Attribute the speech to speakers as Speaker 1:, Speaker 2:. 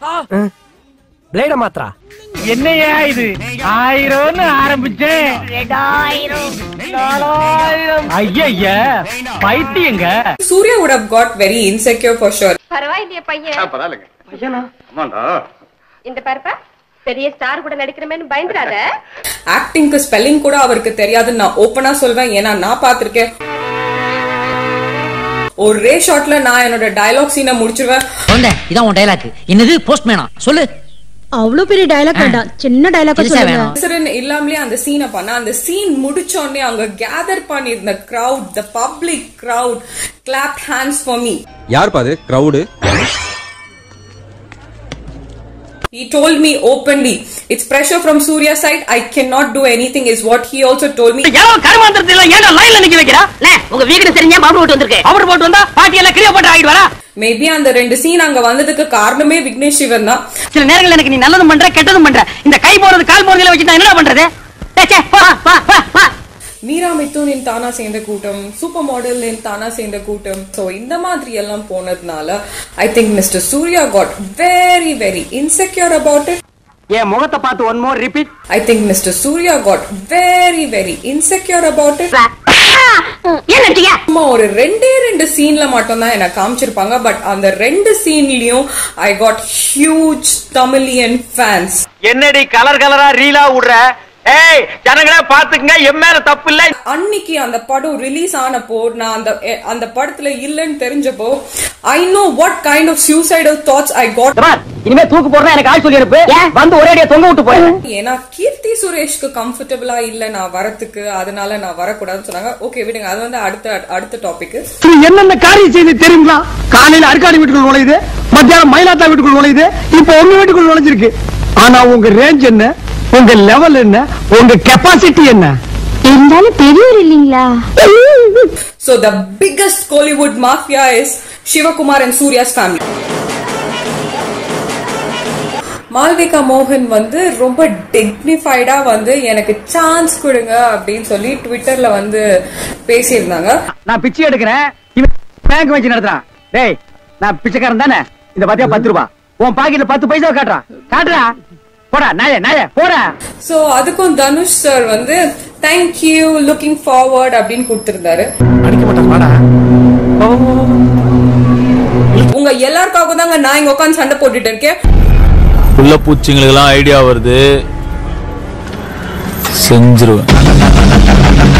Speaker 1: பிளேட மாத்ரா
Speaker 2: என்னையா இது 1000 ஆரம்பிச்சேன் 2000 ஐயா பைத்தியங்க.
Speaker 3: Surya would have got very insecure for sure.
Speaker 4: பரவாயில்லையே பையன்.
Speaker 2: பரவாயில்லைங்க. பையனா? ஆமாடா.
Speaker 4: இந்த பாருப்பா பெரிய ஸ்டார் கூட நடிக்கிறமேன்னு பயந்துறாத.
Speaker 3: ஆக்டிங்க்கு ஸ்பெல்லிங் கூட அவருக்கு தெரியாது நான் ஓபனா சொல்வேன். ஏன்னா நான் பாத்திருக்கேன். ஒரே ஷாட்ல நான் என்னோட டயலாக் சீனை முடிச்சிருவேன்.
Speaker 5: இதான் உன் டயலாக். என்னது போஸ்ட்மேனா சொல்லு.
Speaker 6: அவ்வளவு பெரிய டயலாக் வேண்டாம், சின்ன டயலாக் சொல்லுங்க.
Speaker 3: இல்லாமலே அந்த சீனை பண்ண அந்த சீன் முடிச்சோடனே அங்க கேதர் பண்ணி இருந்த crowd, the public crowd clapped hands for me.
Speaker 7: யார் பாது crowd?
Speaker 3: He told me openly, it's pressure from Surya's side. I cannot do anything is what he also told me.
Speaker 5: யாரோ கர்மாந்திரத்துல ஏன்டா லைன்ல நிக்க வைக்கிறா? உங்க வீக்னஸ் தெரிஞ்சா பவுடர் போட்டு வந்திருக்கே. பவுடர் போட்டு வந்தா பாட்டி எல்லாம் கிளியர் போட்டு ஆயிடு வரா.
Speaker 3: மேபி அந்த ரெண்டு சீன் அங்க வந்ததுக்கு காரணமே விக்னேஷ் சிவன் தான்.
Speaker 5: சில நேரங்கள்ல எனக்கு நீ நல்லதும் பண்ற கெட்டதும் பண்ற. இந்த கை போறது கால் போறதுல வச்சு நான் என்னடா பண்றது? டேச்சே வா.
Speaker 3: மீரா மிதுன் இன் தானா சேர்ந்த கூட்டம், சூப்பர் மாடல் இன் தானா சேர்ந்த கூட்டம். சோ இந்த மாதிரி எல்லாம் போனதுனால I think Mr. Surya got very very insecure about it.
Speaker 2: என் முகத்தை பார்த்து one more repeat.
Speaker 3: I think Mr. Surya got very very insecure about it. ஒரு ரெண்டு சீன்ல மட்டும் தான் என்ன காமிச்சிருப்பாங்க. பட் அந்த ரெண்டு சீன்லயும் I got huge Tamilian fans.
Speaker 2: என்னடி கலர் கலரா ரீலா விடுற? ஏய் ஜனங்களே பாத்துங்க, என் மேல தப்பு இல்ல.
Speaker 3: அன்னைக்கு அந்த படம் ரிலீஸ் ஆனப்போ நான் அந்த படத்துல இல்லன்னு தெரிஞ்சப்போ I know what kind of suicidal thoughts I got.
Speaker 2: இனிமே தூக்கு போறதா எனக்கு ஆள் சொல்லி இருப்பு. வந்து ஒரேடியா தொங்க விட்டு போய்.
Speaker 3: ஏன்னா கீர்த்தி சுரேஷ்க்கு கம்ஃபர்டபிளா இல்ல நான் வரதுக்கு, அதனால நான் வரக்கூடாதுன்னு சொன்னாங்க. ஓகே விடுங்க, அது வந்து அடுத்த டாபிக்.
Speaker 2: என்னென்ன காரியம் செய்து தெரியுங்களா? காலையில அர்க்காடி வீட்டுக்குள்ள நுழையுது, மத்தியானம் மயிலாத்தா வீட்டுக்குள்ள நுழையுது, இப்ப உங்க வீட்டுக்குள்ள நுழைஞ்சிருக்கு. ஆனா உங்க ரேஞ்ச் என்ன, உங்க லெவல் என்ன, உங்க கெபாசிட்டி என்ன
Speaker 6: இருந்தாலும் பெரியவர் இல்லீங்களா?
Speaker 3: So the biggest Kollywood mafia is Shivakumar and Surya's family. Malvika மோகன் வந்து ரொம்ப டிக்னிஃபைடா வந்து எனக்கு சான்ஸ் கொடுங்க அப்படின்னு சொல்லி ட்விட்டர்ல வந்து பேசியிருந்தாங்க.
Speaker 2: நான் பிச்சை எடுக்கிறேன், இவன் பேங்க் வச்சு நடத்துறான். டேய் நான் பிச்சைக்காரன் தானே, இந்த பாத்தியா 10 ரூபாய் உன் பாக்கெட்ல 10 பைசா காட்டுறா போடா நாய போடா. சோ அதுக்கும் தனுஷ் சார் வந்து thank you looking forward அப்படின்னு கொடுத்திருந்தாரு.
Speaker 1: அடிக்க மாட்டாங்க.
Speaker 3: உங்க எல்லாருக்காகவும் தாங்க நான் இங்க உட்கார்ந்து சண்டை போட்டுட்டு இருக்கேன்.
Speaker 8: உள்ள பூச்சிங்களுக்கு எல்லாம் ஐடியா வருது, செஞ்சிருவேன்.